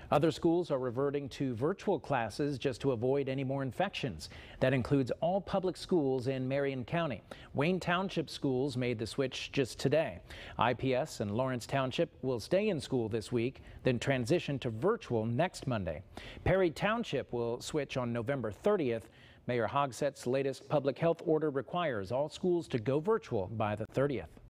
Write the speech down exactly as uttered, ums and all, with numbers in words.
Other schools are reverting to virtual classes just to avoid any more infections. That includes all public schools in Marion County. Wayne Township schools made the switch just today. I P S and Lawrence Township will stay in school this week, then transition to virtual next Monday. Perry Township will switch on November thirtieth. Mayor Hogsett's latest public health order requires all schools to go virtual by the thirtieth.